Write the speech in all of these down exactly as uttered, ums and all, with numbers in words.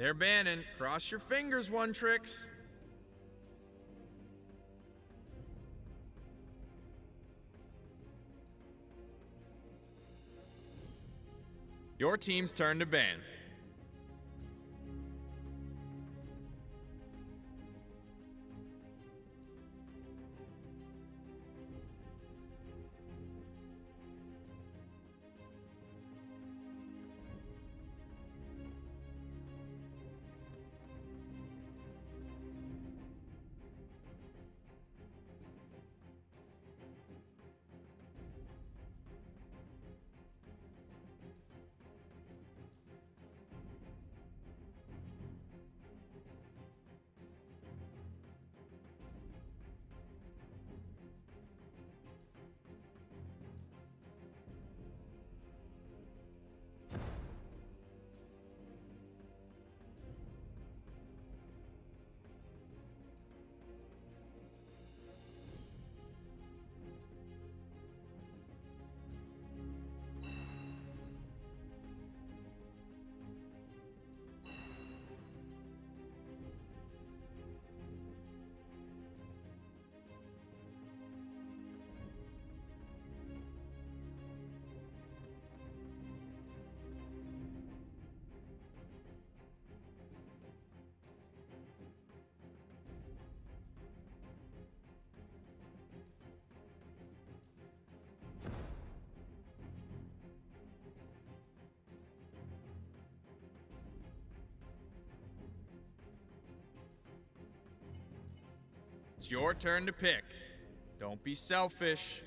They're banning. Cross your fingers, One Tricks. Your team's turn to ban. It's your turn to pick. Don't be selfish.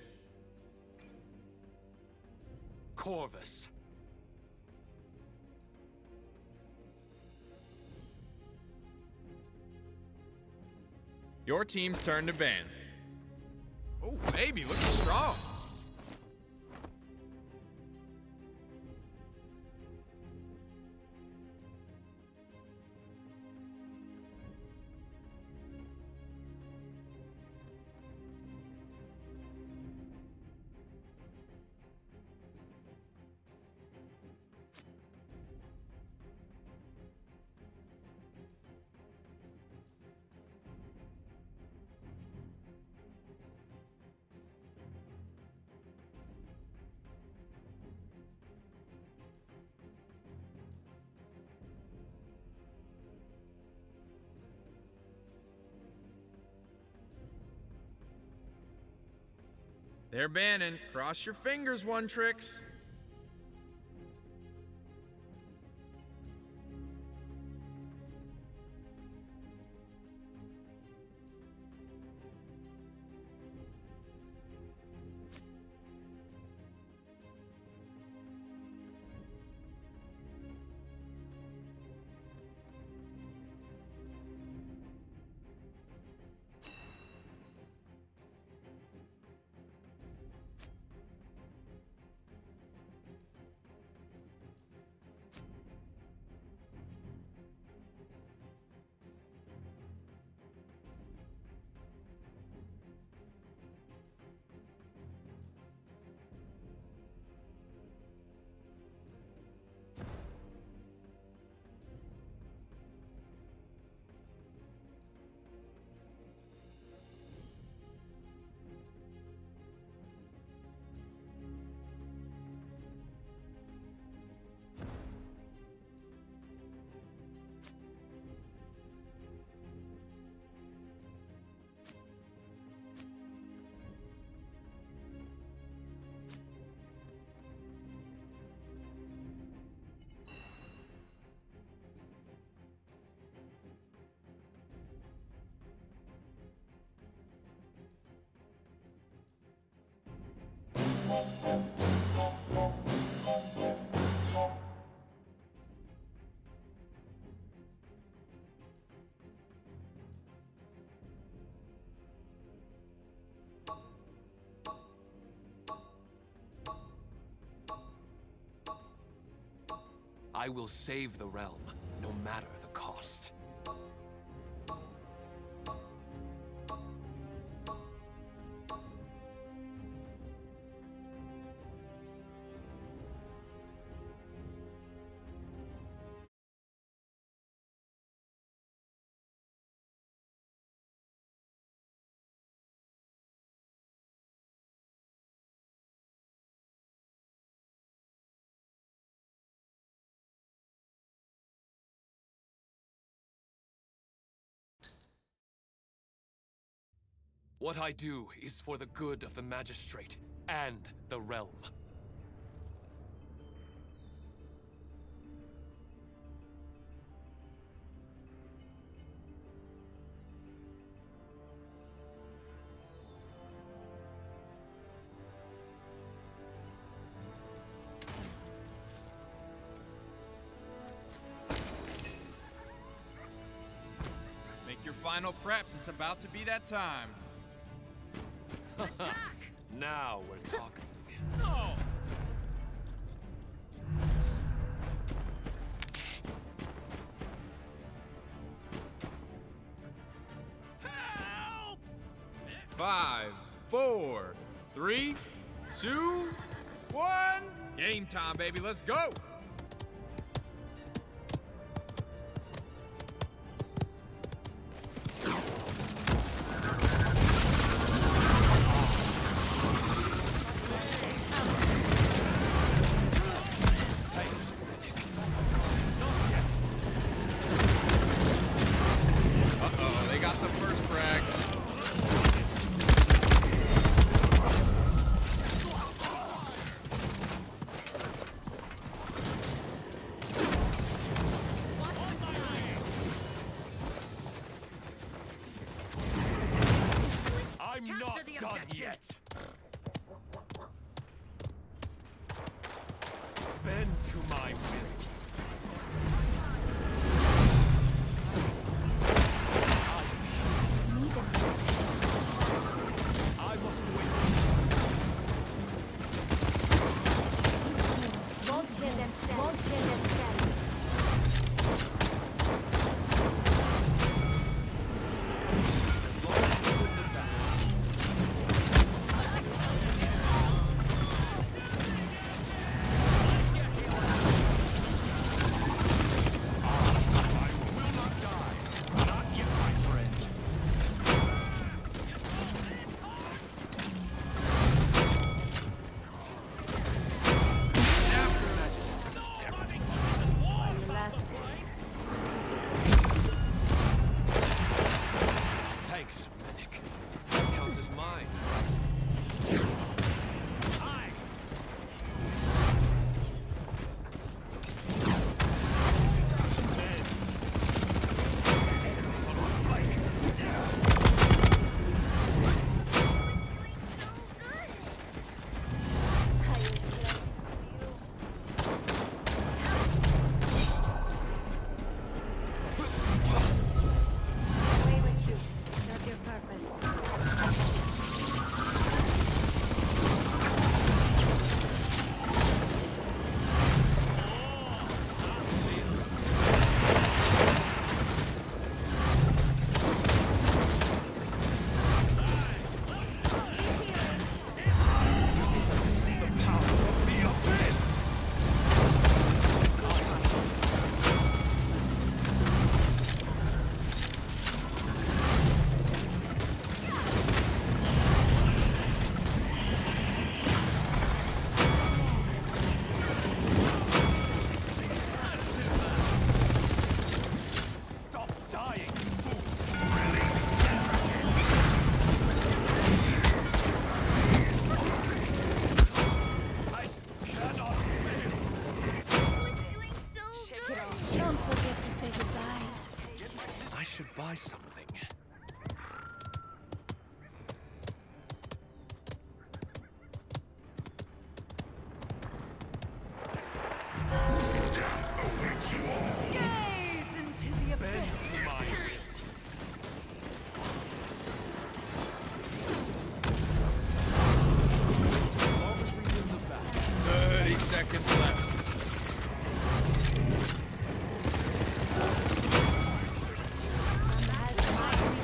Corvus. Your team's turn to ban. Oh, baby, looking strong. They're banning. Cross your fingers, One Tricks. I will save the realm, no matter the cost. What I do is for the good of the Magistrate and the realm. Make your final preps. It's about to be that time. Now we're talking. No! Help! Five, four, three, two, one. Game time, baby. Let's go! I'm not done yet! Bend to my will. I must wait. Won't kill themselves. Won't kill themselves. Thanks, medic. That counts as mine, right? Away with you. Serve your purpose. Stop dying, fools! I cannot live! Don't forget to say goodbye. I should buy something. Gaze into the Bend to my will. As long as we win the battle. thirty seconds left. Some has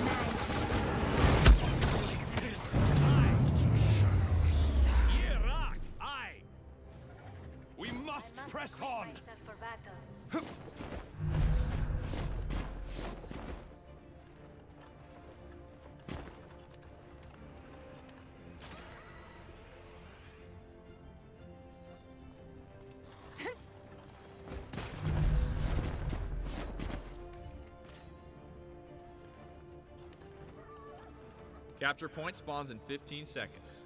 Capture point spawns in fifteen seconds.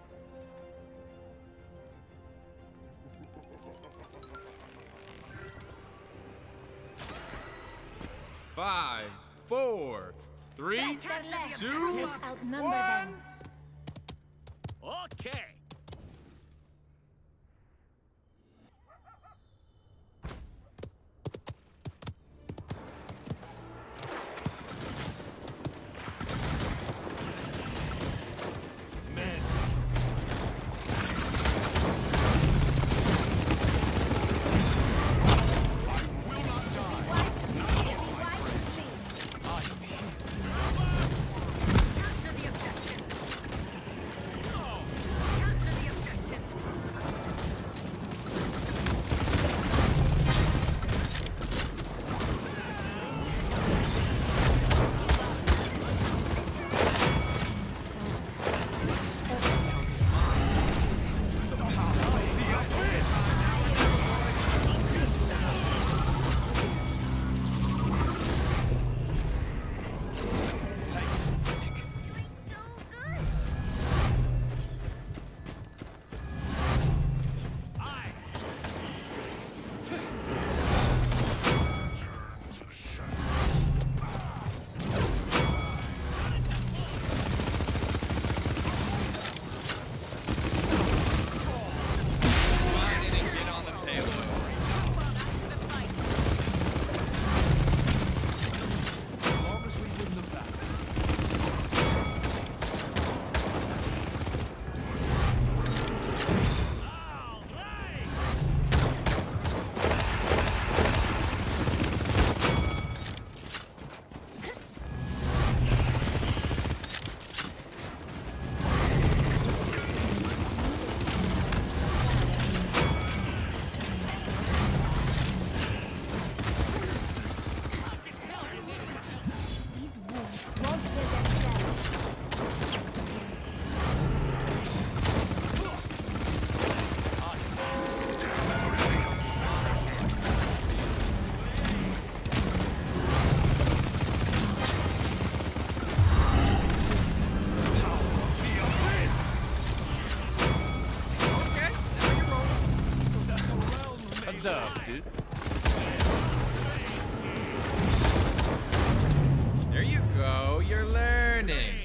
Five, four, three, two, Let's outnumber one. them. Okay. dude. There you go, you're learning.